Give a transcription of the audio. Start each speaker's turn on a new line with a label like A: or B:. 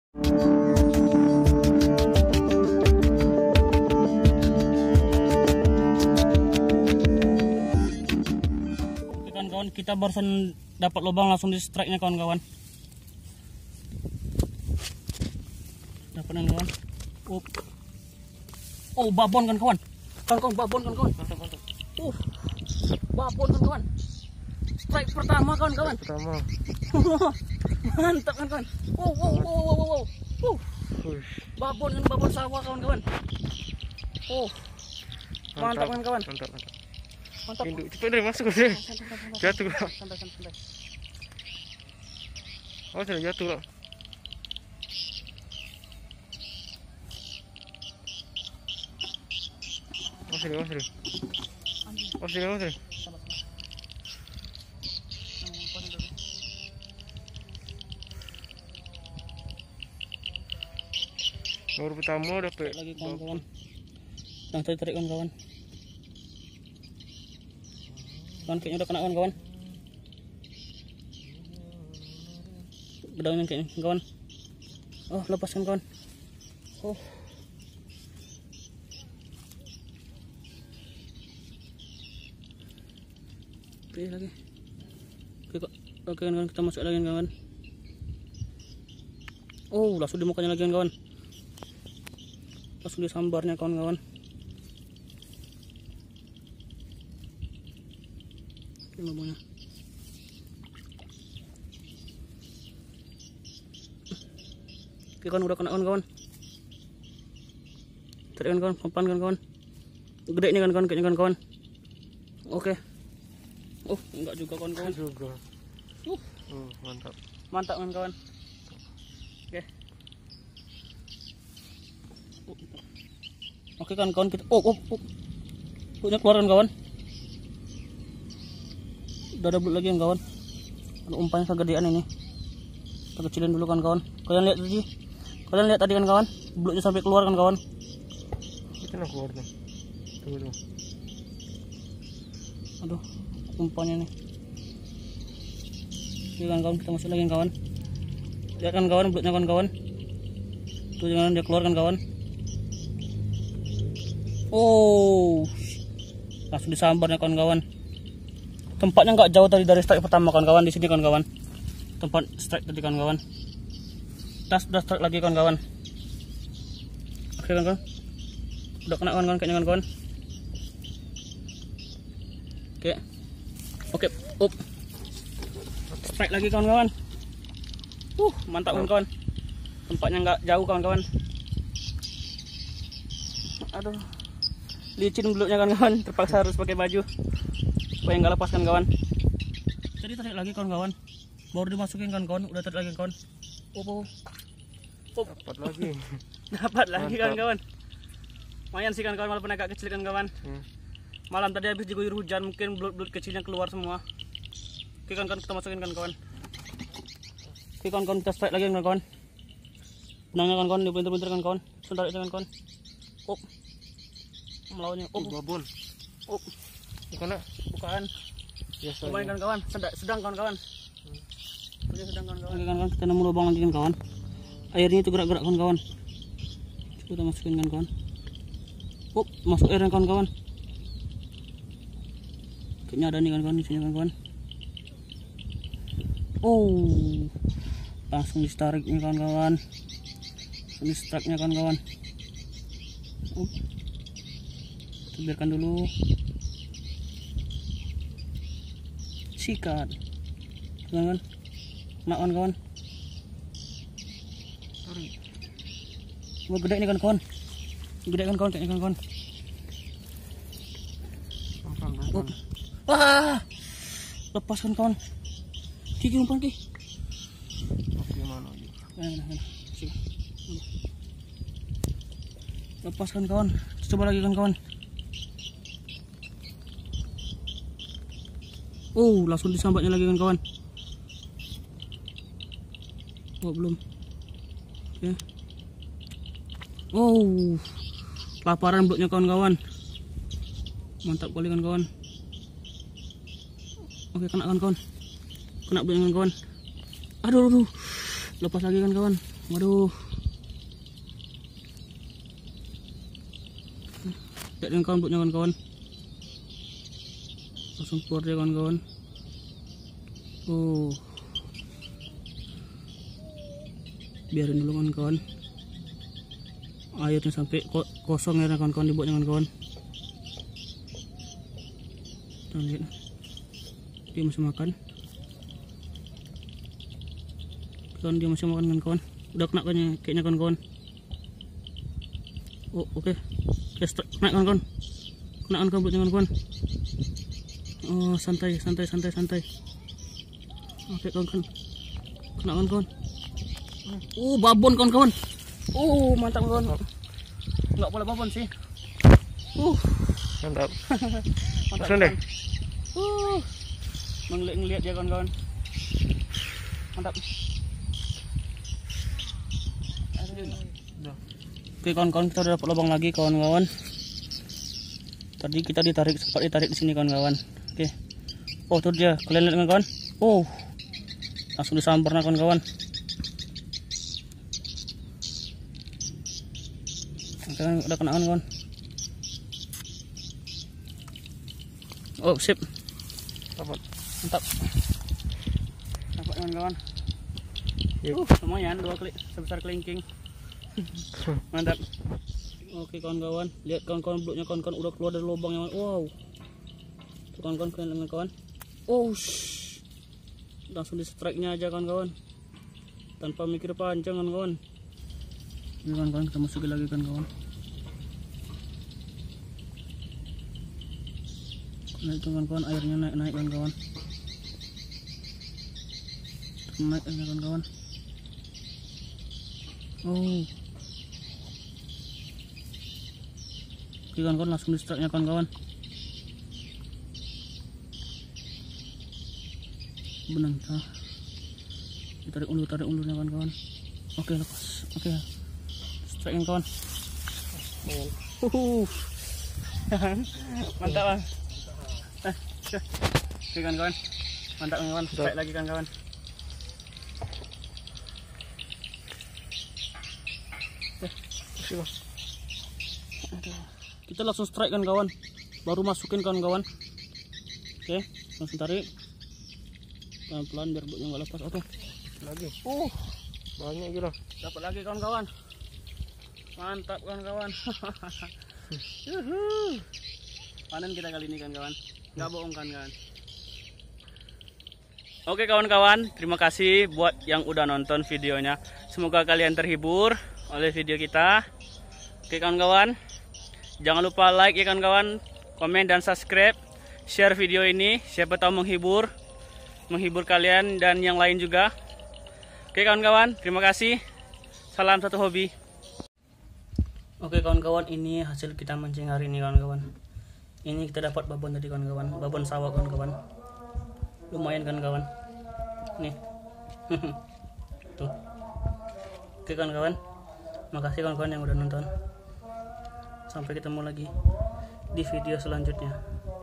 A: Oke kawan-kawan, kita barusan dapat lubang langsung di strike nya kawan-kawan. Dapat nih kawan. Oh babon kan kawan. Kawan-kawan babon kan kawan.
B: Mantap mantap.
A: Babon kan kawan. Strike pertama kawan-kawan.
B: Pertama.
A: Mantap kan kawan. Wow. Babon kan babon sawah kawan-kawan. Mantap kan kawan.
B: Mantap.
A: Mantap.
B: Induk cepat deh masuk deh. Jatuh lah.
A: Santai.
B: Oh sudah jatuh lah. Oh sini. Baru pertama dapat
A: lagi kawan-kawan. Yang tadi tarik kawan-kawan. Kayaknya udah kena kawan-kawan. Bedangnya kayaknya kawan. Oh lepaskan kawan. Oke lagi. Oke kawan, kita masuk lagi kawan. Langsung dimukanya lagi kawan. Langsung disambarnya kawan-kawan. Ini lubangnya. Oke kawan, udah kena kawan-kawan. Tarik kawan-kawan, pelan kawan-kawan. Gede ini kawan-kawan, kayaknya kawan-kawan. Oke. Enggak juga kawan-kawan.
B: juga. Mantap.
A: Mantap kawan-kawan. Oke. Oke kawan-kawan, kita punya keluar kawan. Udah ada belut lagi kawan. Umpannya kegedean ini. Kita kecilin dulu kawan-kawan. Kalian lihat tadi kan kawan, belutnya sampai keluar kan kawan.
B: Itu nak keluar tuh. Tunggu.
A: Aduh, umpannya nih. Oke kawan-kawan, kita masuk lagi kawan. Lihat kan kawan, belutnya kawan-kawan. Tuh jangan dia keluar kan kawan. Langsung disambarnya kawan-kawan. Tempatnya nggak jauh tadi dari strike pertama kawan-kawan, di sini kawan-kawan. Tempat strike tadi kawan-kawan. Tas udah strike lagi kawan-kawan. Oke kawan-kawan. Udah kena kawan-kawan kayaknya kawan-kawan. Oke. Strike lagi kawan-kawan. Mantap kawan-kawan. Tempatnya nggak jauh kawan-kawan. Aduh. Licin belutnya kawan-kawan, terpaksa harus pakai baju supaya nggak lepas kan kawan. Jadi tarik lagi kawan-kawan, baru dimasukin kawan-kawan, udah tarik lagi kawan. Dapat lagi kawan-kawan. Lumayan sih kawan-kawan, walaupun agak kecil kan kawan. Malam tadi habis diguyur hujan, mungkin belut-belut kecilnya keluar semua. Oke kawan-kawan, kita masukin kawan-kawan. Oke kawan-kawan, kita strike lagi kawan-kawan. Benangnya kawan-kawan, dipinter-pinter kawan-kawan. Tarik kawan-kawan. Melawannya.
B: Babon.
A: Bukan. Lumayan kawan-kawan, sedang kawan-kawan. Sedang kawan-kawan. Oke kawan-kawan, kita nemu lubang lagi kawan. Airnya itu gerak-gerak kawan-kawan. Coba kita masukin kawan-kawan. Masuk airnya kawan-kawan. Kayaknya ada nih kawan-kawan di sini kawan-kawan. Langsung distariknya kawan-kawan. Langsung di strike-nya kawan-kawan. Kita biarkan dulu. Sikat. Kawan-kawan. Kena kawan-kawan. Gede ini kawan-kawan. Gede kawan-kawan kayaknya kawan-kawan. Lepaskan kawan. Kiki umpan ki.
B: Gimana ini?
A: Lepaskan kawan. Coba lagi kawan-kawan. Langsung disambatnya lagi kawan-kawan. Belum. Oke. Laparan belutnya kawan-kawan. Mantap kali kawan-kawan. Oke, kena kawan-kawan. Kena belutnya kawan-kawan. Aduh. Lepas lagi kawan-kawan. Waduh. Lihat dengan kawan, kawan-kawan. Langsung keluar dia kawan-kawan. Oh. Biarin dulu kawan-kawan. Airnya sampai kosong ya kawan-kawan, dibuat kawan-kawan. Kita lihat. Dia masih makan. Kawan, dia masih makan kawan-kawan. Udah kena kayaknya kawan-kawan. Oh, oke. Naik kawan-kawan. Kena kawan-kawan. Oh, santai. Oke kawan-kawan. Kena kawan-kawan. Babon kawan-kawan. Mantap kawan. Enggak boleh babon sih.
B: Mantap.
A: Mantap.
B: Deh.
A: Ngeliat ya kawan-kawan. Mantap. Oke kawan-kawan, kita udah dapat lubang lagi kawan-kawan. Tadi kita sempat ditarik di sini kawan-kawan. Oke. Oh, tuh dia. Kalian lihat kawan-kawan? Oh. Langsung disambar nah kawan-kawan. Oke, udah kena kawan-kawan. Oh, sip.
B: Dapat.
A: Mantap. Dapat kawan-kawan. Lumayan 2 klik sebesar kelingking. Mantap. Oke kawan-kawan, lihat kawan-kawan, belutnya kawan-kawan udah keluar dari lubangnya. Wow. Tuh kawan-kawan, kalian lihat kawan. Langsung di strike-nya aja kawan-kawan. Tanpa mikir panjang kawan-kawan. Ini kawan-kawan, kita masukin lagi kawan-kawan. Nah itu kawan-kawan, airnya naik kawan-kawan. Naik airnya kawan-kawan. Oke kawan-kawan, langsung di strike-nya kawan-kawan. Benang, tarik ulurnya kawan-kawan. Oke, lepas. Oke, strike-nya kawan. Mantap bang. Oke kawan-kawan, mantap kawan-kawan. Strike lagi kawan-kawan. Kita langsung strike kan kawan, baru masukin kawan-kawan. Oke, langsung tarik pelan-pelan biar buknya nggak lepas. Oke,
B: Lagi. Banyak gila.
A: dapat lagi kawan-kawan. Mantap kawan-kawan. Panen kita kali ini kawan-kawan, nggak bohong kawan-kawan. Oke kawan-kawan, terima kasih buat yang udah nonton videonya. Semoga kalian terhibur oleh video kita. Oke kawan-kawan, jangan lupa like ya kawan-kawan, komen dan subscribe, share video ini, siapa tahu menghibur kalian dan yang lain juga. Oke kawan-kawan, terima kasih. Salam satu hobi. Oke kawan-kawan, ini hasil kita mancing hari ini kawan-kawan. Ini kita dapat babon tadi kawan-kawan, babon sawah kawan-kawan. Lumayan kan kawan. Nih. Tuh. Oke kawan-kawan, makasih kawan-kawan yang udah nonton. Sampai ketemu lagi di video selanjutnya.